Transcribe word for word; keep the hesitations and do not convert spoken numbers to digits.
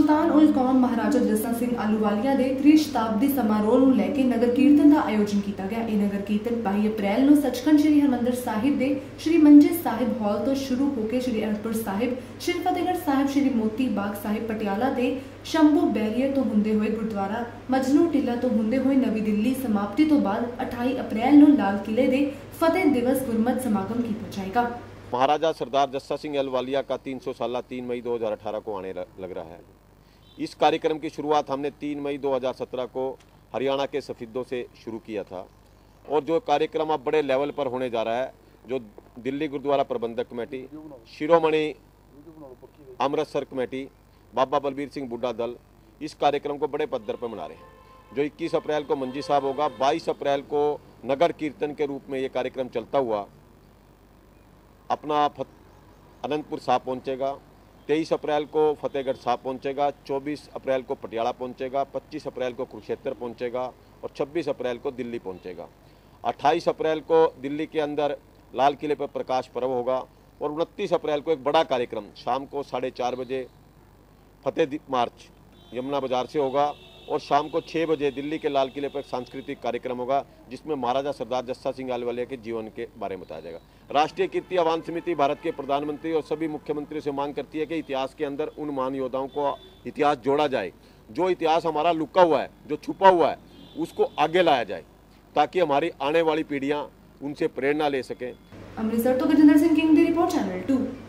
ਸੁਲਤਾਨ ਉਲ ਕੌਮ ਮਹਾਰਾਜਾ ਜੱਸਾ ਸਿੰਘ ਆਹਲੂਵਾਲੀਆ ਦੇ ਤ੍ਰਿਸ਼ਤਾਬਦੀ ਸਮਾਰੋਹ ਨੂੰ ਲੈ ਕੇ ਨਗਰ ਕੀਰਤਨ ਦਾ ਆਯੋਜਨ ਕੀਤਾ ਗਿਆ। ਇਹ ਨਗਰ ਕੀਰਤਨ ਬਾਈ ਅਪ੍ਰੈਲ ਨੂੰ ਸੱਚਖੰਡ ਸ੍ਰੀ ਹਰਿਮੰਦਰ ਸਾਹਿਬ ਦੇ ਸ੍ਰੀ ਮੰਜੀ ਸਾਹਿਬ ਹਾਲ ਤੋਂ ਸ਼ੁਰੂ ਹੋ ਕੇ ਸ੍ਰੀ ਅਨੰਦਪੁਰ ਸਾਹਿਬ, ਸ੍ਰੀ ਫਤਿਹਗੜ੍ਹ ਸਾਹਿਬ, ਸ੍ਰੀ ਮੋਤੀ ਬਾਗ ਸਾਹਿਬ ਪਟਿਆਲਾ ਦੇ ਸ਼ੰਭੂ ਬੈਰੀਅਰ ਤੋਂ ਹੁੰਦੇ ਹੋਏ ਗੁਰਦੁਆਰਾ ਮਜਨੂ ਟਿੱਲਾ ਤੋਂ ਹੁੰਦੇ ਹੋਏ ਨਵੀਂ ਦਿੱਲੀ ਸਮਾਪਤੀ ਤੋਂ ਬਾਅਦ अट्ठाईस अप्रैल ਨੂੰ ਲਾਲ ਕਿਲੇ ਦੇ फतेह दिवस गुरमत समागम किया जाएगा। महाराजा सरदार जस्सा सिंह अहलूवालिया का तीन सौ साल तीन मई दो हज़ार अठारह को आने लग रहा है। इस कार्यक्रम की शुरुआत हमने तीन मई दो हज़ार सत्रह को हरियाणा के सफीदों से शुरू किया था और जो कार्यक्रम अब बड़े लेवल पर होने जा रहा है, जो दिल्ली गुरुद्वारा प्रबंधक कमेटी, शिरोमणि अमृतसर कमेटी, बाबा बलबीर सिंह बुड्ढा दल इस कार्यक्रम को बड़े पद्धर पर मना रहे हैं। जो इक्कीस अप्रैल को मंजी साहब होगा, बाईस अप्रैल को नगर कीर्तन के रूप में ये कार्यक्रम चलता हुआ अपना अनंतपुर साहब पहुंचेगा। तेईस अप्रैल को फतेहगढ़ साहब पहुंचेगा, चौबीस अप्रैल को पटियाला पहुंचेगा, पच्चीस अप्रैल को कुरुक्षेत्र पहुंचेगा और छब्बीस अप्रैल को दिल्ली पहुंचेगा। अट्ठाईस अप्रैल को दिल्ली के अंदर लाल किले पर प्रकाश पर्व होगा और उनतीस अप्रैल को एक बड़ा कार्यक्रम शाम को साढ़े चार बजे फतेह मार्च यमुना बाजार से होगा और शाम को छः बजे दिल्ली के लाल किले पर एक सांस्कृतिक कार्यक्रम होगा जिसमें महाराजा सरदार जस्सा सिंह अहलूवालिया के जीवन के बारे में बताया जाएगा। राष्ट्रीय कीर्ति आह्वान समिति भारत के प्रधानमंत्री और सभी मुख्यमंत्रियों से मांग करती है कि इतिहास के अंदर उन महान योद्धाओं को इतिहास जोड़ा जाए, जो इतिहास हमारा लुका हुआ है, जो छुपा हुआ है, उसको आगे लाया जाए ताकि हमारी आने वाली पीढ़ियाँ उनसे प्रेरणा ले सकें। अमृतसर तो Gajendra Singh King the report, channel to.